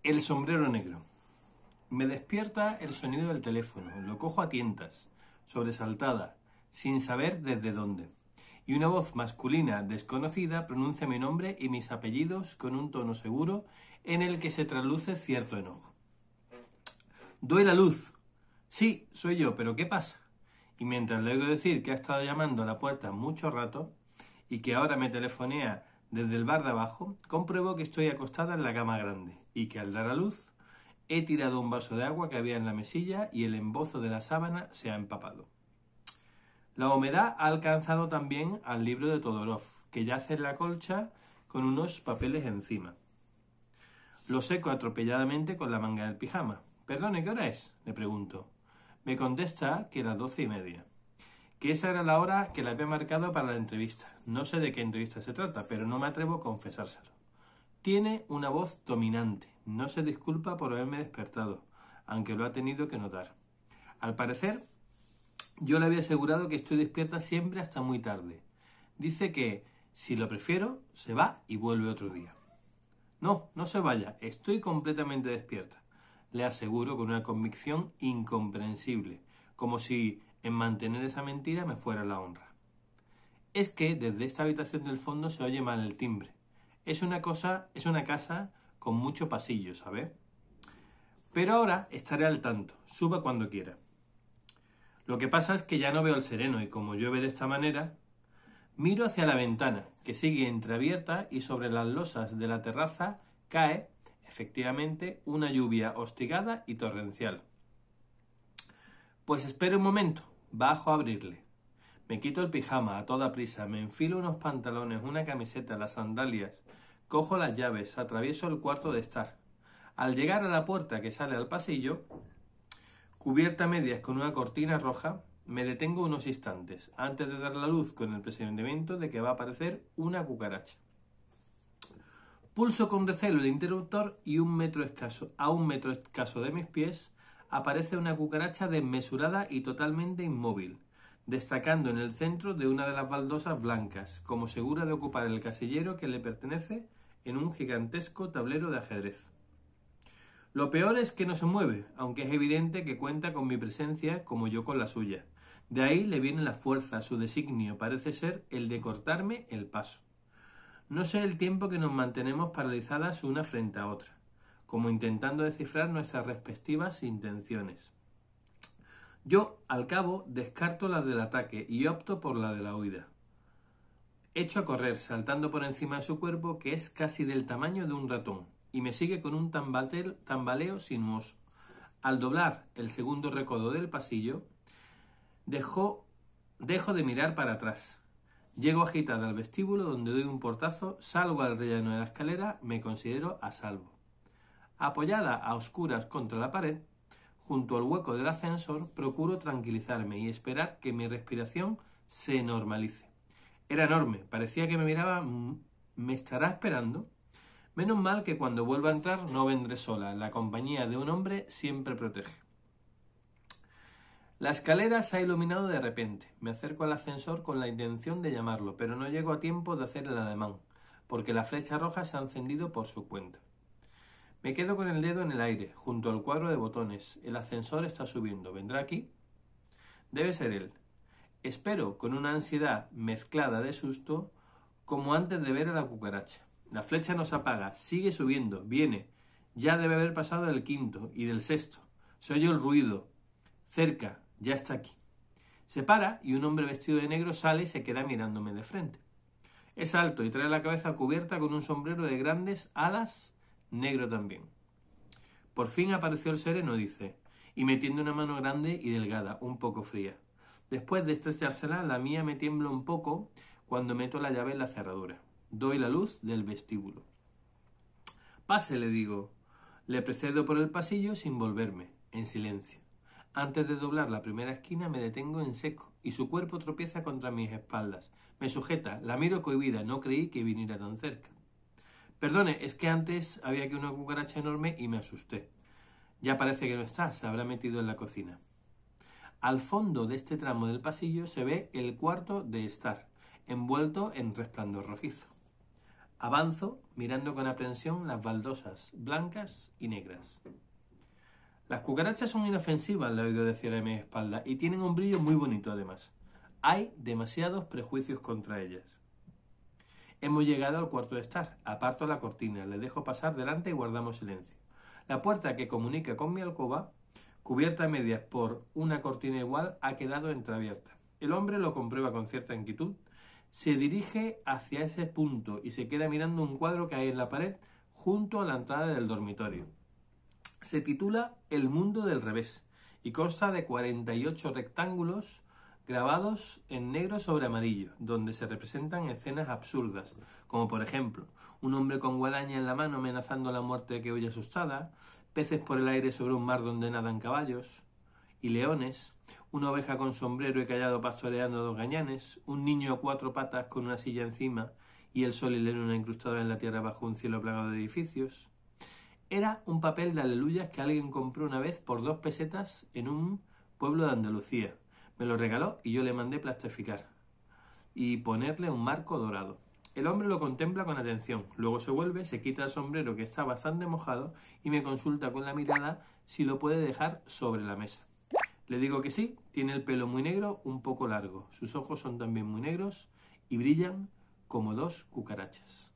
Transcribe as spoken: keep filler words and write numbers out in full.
El sombrero negro. Me despierta el sonido del teléfono, lo cojo a tientas, sobresaltada, sin saber desde dónde. Y una voz masculina desconocida pronuncia mi nombre y mis apellidos con un tono seguro en el que se trasluce cierto enojo. Doy la luz. Sí, soy yo, pero ¿qué pasa? Y mientras le oigo decir que ha estado llamando a la puerta mucho rato y que ahora me telefonea desde el bar de abajo, compruebo que estoy acostada en la cama grande y que al dar a luz he tirado un vaso de agua que había en la mesilla y el embozo de la sábana se ha empapado. La humedad ha alcanzado también al libro de Todorov, que yace en la colcha con unos papeles encima. Lo seco atropelladamente con la manga del pijama. «Perdone, ¿qué hora es?», le pregunto. Me contesta que las doce y media. Que esa era la hora que le había marcado para la entrevista. No sé de qué entrevista se trata, pero no me atrevo a confesárselo. Tiene una voz dominante. No se disculpa por haberme despertado, aunque lo ha tenido que notar. Al parecer, yo le había asegurado que estoy despierta siempre hasta muy tarde. Dice que, si lo prefiero, se va y vuelve otro día. No, no se vaya, estoy completamente despierta. Le aseguro con una convicción incomprensible, como si en mantener esa mentira me fuera la honra. Es que desde esta habitación del fondo se oye mal el timbre. Es una cosa, es una casa con mucho pasillo, ¿sabe? Pero ahora estaré al tanto, suba cuando quiera. Lo que pasa es que ya no veo el sereno y como llueve de esta manera, miro hacia la ventana, que sigue entreabierta y sobre las losas de la terraza cae, efectivamente, una lluvia hostigada y torrencial. Pues espere un momento, bajo a abrirle. Me quito el pijama a toda prisa, me enfilo unos pantalones, una camiseta, las sandalias, cojo las llaves, atravieso el cuarto de estar. Al llegar a la puerta que sale al pasillo, cubierta a medias con una cortina roja, me detengo unos instantes antes de dar la luz con el presentimiento de que va a aparecer una cucaracha. Pulso con recelo el interruptor y un metro escaso, a un metro escaso de mis pies aparece una cucaracha desmesurada y totalmente inmóvil, destacando en el centro de una de las baldosas blancas, como segura de ocupar el casillero que le pertenece en un gigantesco tablero de ajedrez. Lo peor es que no se mueve, aunque es evidente que cuenta con mi presencia como yo con la suya. De ahí le viene la fuerza, su designio parece ser el de cortarme el paso. No sé el tiempo que nos mantenemos paralizadas una frente a otra, como intentando descifrar nuestras respectivas intenciones. Yo, al cabo, descarto la del ataque y opto por la de la huida. Echo a correr, saltando por encima de su cuerpo, que es casi del tamaño de un ratón, y me sigue con un tambaleo, tambaleo sinuoso. Al doblar el segundo recodo del pasillo, dejo, dejo de mirar para atrás. Llego agitada al vestíbulo donde doy un portazo, salgo al rellano de la escalera, me considero a salvo. Apoyada a oscuras contra la pared, junto al hueco del ascensor, procuro tranquilizarme y esperar que mi respiración se normalice. Era enorme, parecía que me miraba. ¿Me estará esperando? Menos mal que cuando vuelva a entrar no vendré sola, la compañía de un hombre siempre protege. La escalera se ha iluminado de repente. Me acerco al ascensor con la intención de llamarlo, pero no llego a tiempo de hacer el ademán, porque la flecha roja se ha encendido por su cuenta. Me quedo con el dedo en el aire, junto al cuadro de botones. El ascensor está subiendo. ¿Vendrá aquí? Debe ser él. Espero con una ansiedad mezclada de susto, como antes de ver a la cucaracha. La flecha no se apaga, sigue subiendo, viene. Ya debe haber pasado el quinto y del sexto. Se oye el ruido. Cerca, ya está aquí. Se para y un hombre vestido de negro sale y se queda mirándome de frente. Es alto y trae la cabeza cubierta con un sombrero de grandes alas, negro también. Por fin apareció el sereno, dice, y me tiende una mano grande y delgada, un poco fría. Después de estrechársela, la mía me tiembla un poco cuando meto la llave en la cerradura. Doy la luz del vestíbulo. Pase, le digo. Le precedo por el pasillo sin volverme, en silencio. Antes de doblar la primera esquina me detengo en seco y su cuerpo tropieza contra mis espaldas. Me sujeta, la miro cohibida, no creí que viniera tan cerca. Perdone, es que antes había aquí una cucaracha enorme y me asusté. Ya parece que no está, se habrá metido en la cocina. Al fondo de este tramo del pasillo se ve el cuarto de estar, envuelto en resplandor rojizo. Avanzo mirando con aprensión las baldosas blancas y negras. Las cucarachas son inofensivas, le oigo decir a mi espalda, y tienen un brillo muy bonito además. Hay demasiados prejuicios contra ellas. Hemos llegado al cuarto de estar. Aparto la cortina, le dejo pasar delante y guardamos silencio. La puerta que comunica con mi alcoba, cubierta a medias por una cortina igual, ha quedado entreabierta. El hombre lo comprueba con cierta inquietud, se dirige hacia ese punto y se queda mirando un cuadro que hay en la pared junto a la entrada del dormitorio. Se titula El mundo del revés y consta de cuarenta y ocho rectángulos grabados en negro sobre amarillo, donde se representan escenas absurdas, como por ejemplo, un hombre con guadaña en la mano amenazando a la muerte que huye asustada, peces por el aire sobre un mar donde nadan caballos y leones, una oveja con sombrero y callado pastoreando dos gañanes, un niño a cuatro patas con una silla encima y el sol y la luna incrustados en la tierra bajo un cielo plagado de edificios. Era un papel de aleluyas que alguien compró una vez por dos pesetas en un pueblo de Andalucía. Me lo regaló y yo le mandé plastificar y ponerle un marco dorado. El hombre lo contempla con atención, luego se vuelve, se quita el sombrero que está bastante mojado y me consulta con la mirada si lo puede dejar sobre la mesa. Le digo que sí, tiene el pelo muy negro, un poco largo, sus ojos son también muy negros y brillan como dos cucarachas.